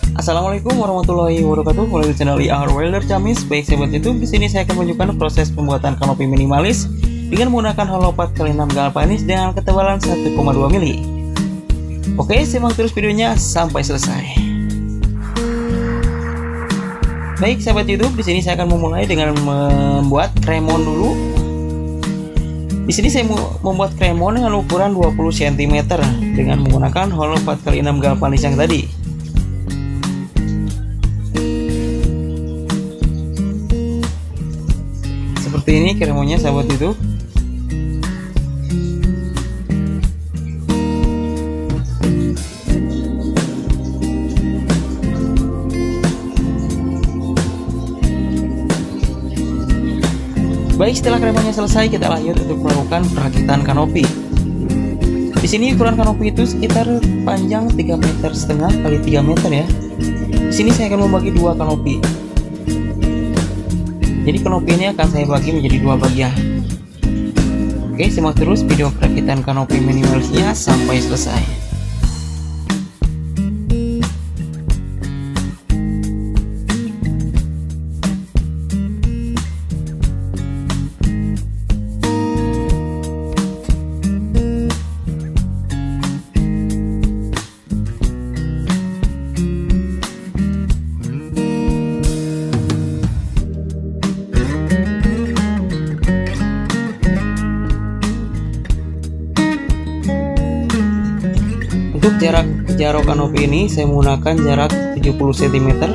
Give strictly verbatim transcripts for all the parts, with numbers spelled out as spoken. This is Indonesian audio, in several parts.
Assalamualaikum warahmatullahi wabarakatuh. Kembali di channel I R Welder Camis. Baik sahabat YouTube, di sini saya akan menunjukkan proses pembuatan kanopi minimalis dengan menggunakan hollow empat kali enam galvanis dengan ketebalan satu koma dua mili. Oke, simak terus videonya sampai selesai. Baik sahabat YouTube, di sini saya akan memulai dengan membuat kremon dulu. Di sini saya mau membuat kremon dengan ukuran dua puluh sentimeter dengan menggunakan hollow empat kali enam galvanis yang tadi. Seperti ini kremonnya sahabat YouTube. Baik, setelah kremonnya selesai, kita lanjut untuk melakukan perakitan kanopi. Di sini ukuran kanopi itu sekitar panjang tiga meter setengah kali tiga meter ya. Di sini saya akan membagi dua kanopi. Jadi kanopi ini akan saya bagi menjadi dua bagian. Oke, simak terus video perakitan kanopi minimalisnya sampai selesai. Untuk jarak jaro kanopi ini saya menggunakan jarak tujuh puluh sentimeter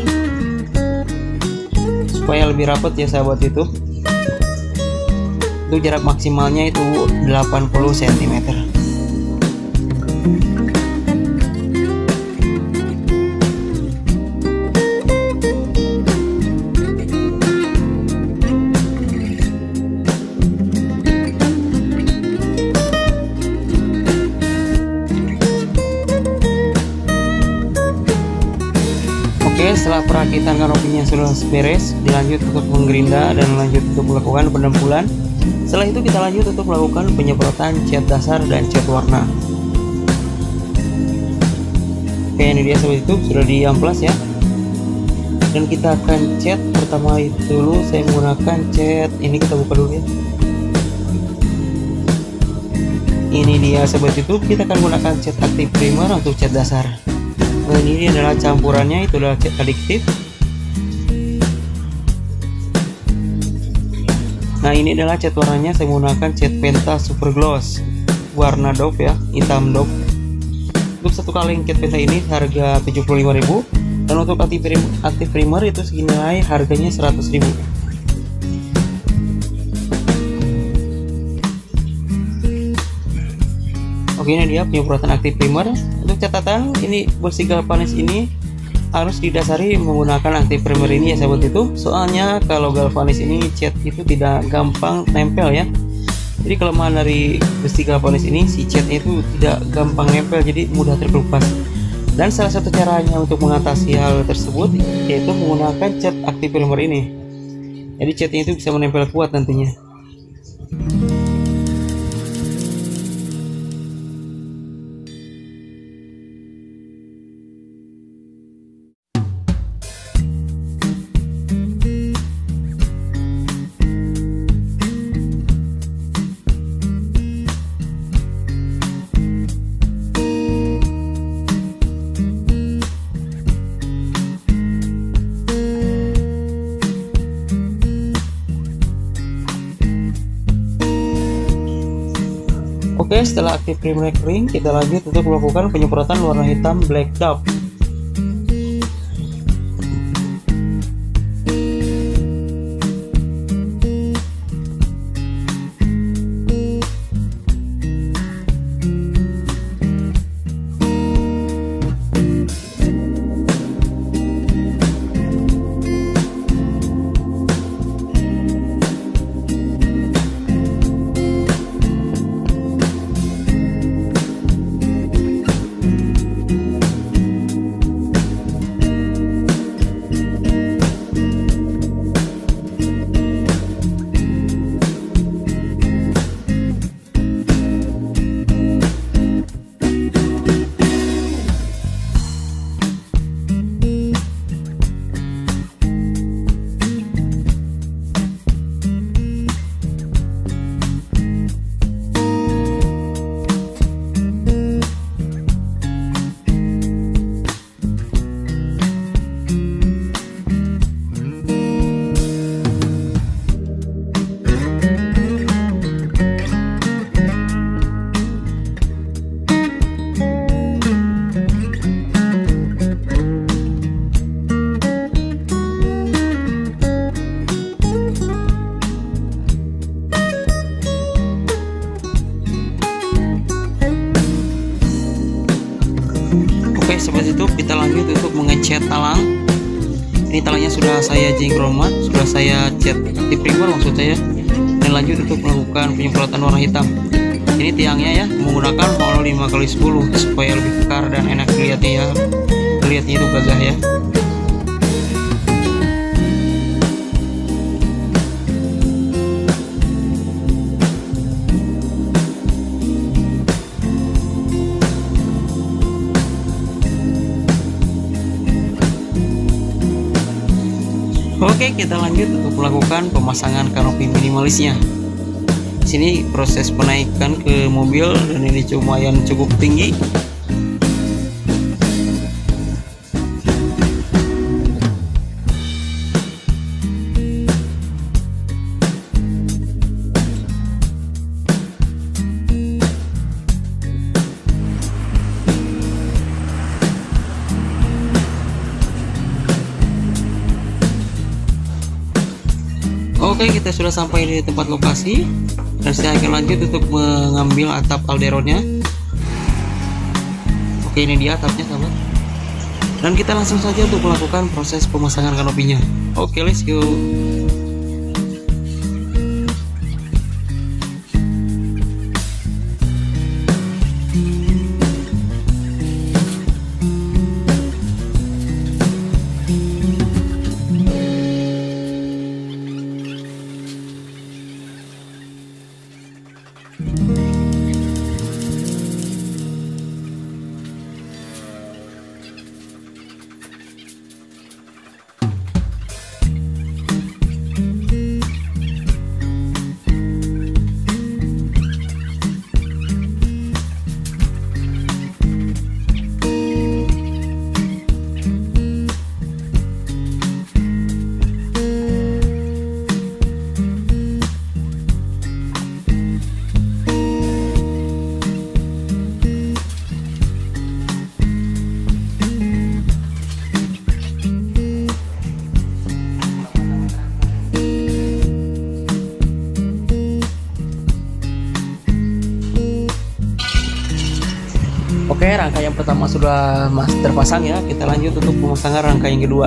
supaya lebih rapat ya sahabat YouTube. Untuk jarak maksimalnya itu delapan puluh sentimeter. Oke, setelah perakitan kanopinya sudah beres, dilanjut untuk menggerinda dan lanjut untuk melakukan pendempulan. Setelah itu kita lanjut untuk melakukan penyemprotan cat dasar dan cat warna. Oke, ini dia sahabat YouTube, sudah diamplas ya. Dan kita akan cat pertama itu dulu, saya menggunakan cat ini, kita buka dulu ya. Ini dia sahabat YouTube, kita akan menggunakan cat aktif primer untuk cat dasar. Nah, ini adalah campurannya, itu adalah cat adiktif. Nah, ini adalah cat warnanya, saya menggunakan cat Penta Super Gloss warna dope ya, hitam dope. Untuk satu kaleng cat Penta ini harga tujuh puluh lima ribu, dan untuk aktif primer, aktif primer itu senilai harganya seratus ribu. Oke, ini dia penyemprotan aktif primer. Untuk catatan, ini bersih galvanis ini harus didasari menggunakan aktif primer ini ya sahabat itu. Soalnya kalau galvanis ini cat itu tidak gampang nempel ya. Jadi kelemahan dari besi galvanis ini, si catnya itu tidak gampang nempel, jadi mudah terkelupas. Dan salah satu caranya untuk mengatasi hal tersebut yaitu menggunakan cat aktif primer ini. Jadi catnya itu bisa menempel kuat nantinya. Oke, setelah aktif primer kering, kita lanjut untuk melakukan penyemprotan warna hitam black dove. kita lanjut untuk mengecat talang. Ini talangnya sudah saya jingkromat, sudah saya cat aktif primer maksud saya, dan lanjut untuk melakukan penyemprotan warna hitam. Ini tiangnya ya menggunakan holo lima kali sepuluh supaya lebih kekar dan enak dilihatnya ya, lihatnya itu gagah ya. Oke, kita lanjut untuk melakukan pemasangan kanopi minimalisnya. Di sini proses penaikan ke mobil dan ini lumayan cukup tinggi. Oke, kita sudah sampai di tempat lokasi dan saya akan lanjut untuk mengambil atap alderonnya. Oke, ini dia atapnya sahabat, dan kita langsung saja untuk melakukan proses pemasangan kanopinya. Oke, let's go. Oke, rangka yang pertama sudah terpasang ya. Kita lanjut untuk pemasangan rangka yang kedua.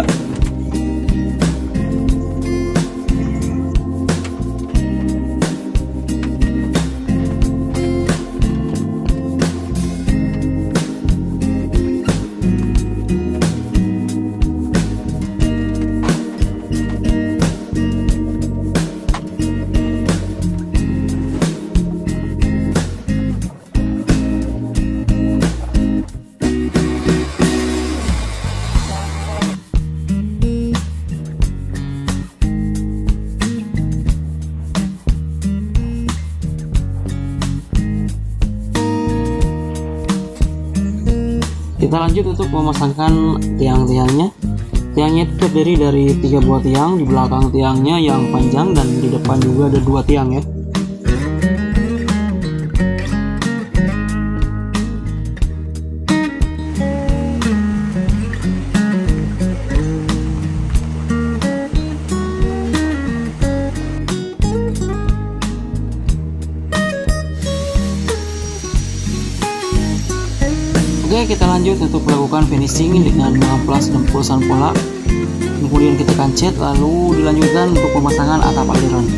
Kita lanjut untuk memasangkan tiang-tiangnya. Tiangnya itu terdiri dari tiga buah tiang, di belakang tiangnya yang panjang dan di depan juga ada dua tiang ya. Oke, kita lanjut untuk melakukan finishing dengan mengamplas dan pulsan pola. Kemudian kita akan cat, lalu dilanjutkan untuk pemasangan atap alderon.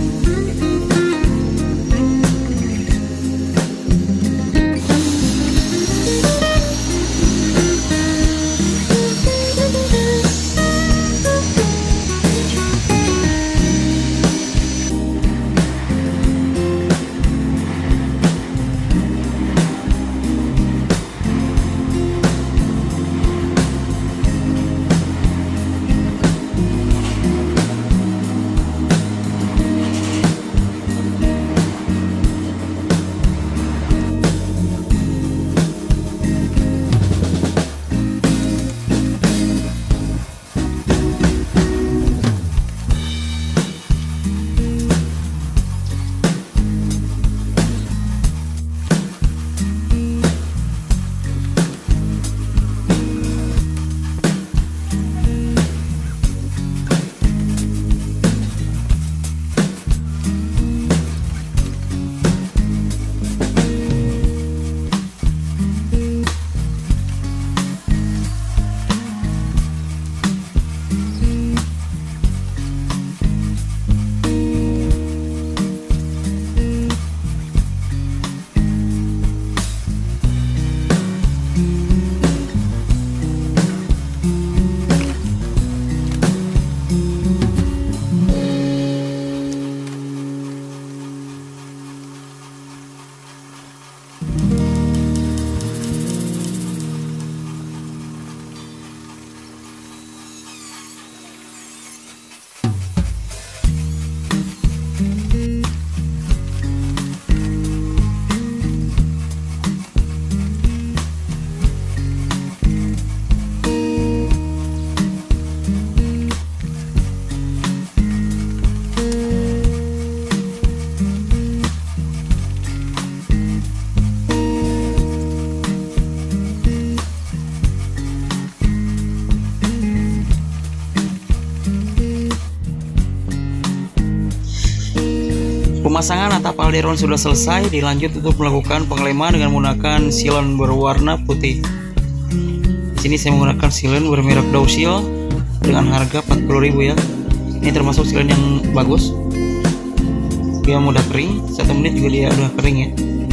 Pemasangan atap alderon sudah selesai, dilanjut untuk melakukan pengeleman dengan menggunakan silen berwarna putih. Di sini saya menggunakan silen bermerek Dousil dengan harga empat puluh ribu ya. Ini termasuk silen yang bagus. Dia mudah kering, satu menit juga dia udah kering ya.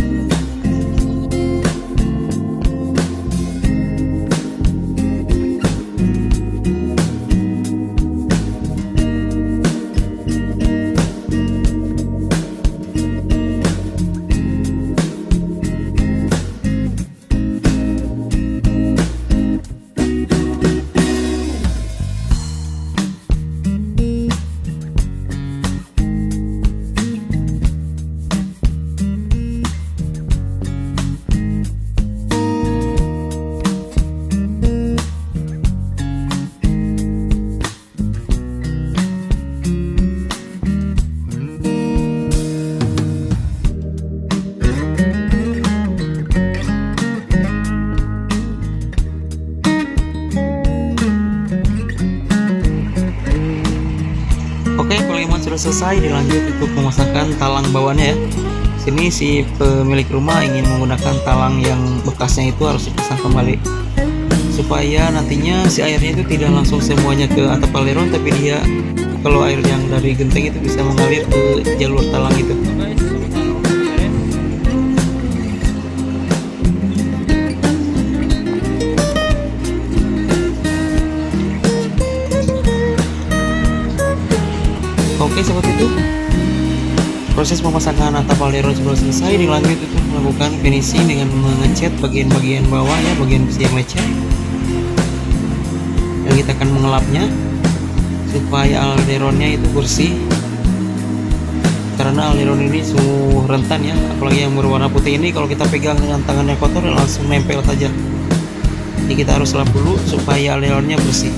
Oke, pengeleman sudah selesai, dilanjut untuk memasangkan talang bawahnya ya. Sini si pemilik rumah ingin menggunakan talang yang bekasnya itu harus dipasang kembali, supaya nantinya si airnya itu tidak langsung semuanya ke atap alderon, tapi dia kalau air yang dari genteng itu bisa mengalir ke jalur talang itu. Oke, seperti itu proses pemasangan atap alderon sudah selesai, dilanjut untuk melakukan finishing dengan mengecat bagian-bagian bawah ya, bagian besi yang lecet, dan kita akan mengelapnya supaya alderonnya itu bersih, karena alderon ini sungguh rentan ya, apalagi yang berwarna putih ini kalau kita pegang dengan tangannya kotor langsung nempel saja. Jadi kita harus lap dulu supaya alderonnya bersih.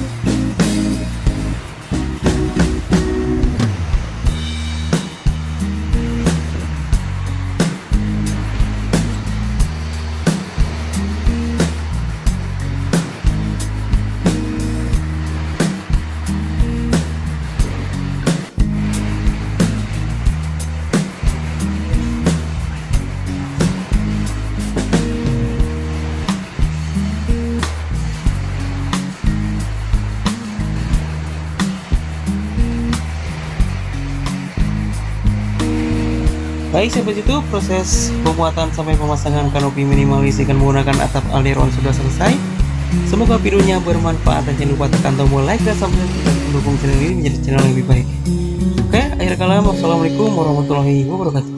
Baik, sampai situ proses pembuatan sampai pemasangan kanopi minimalis dengan menggunakan atap alderon sudah selesai. Semoga videonya bermanfaat dan jangan lupa tekan tombol like dan subscribe untuk mendukung channel ini menjadi channel yang lebih baik. Oke, akhir kalam, wassalamualaikum warahmatullahi wabarakatuh.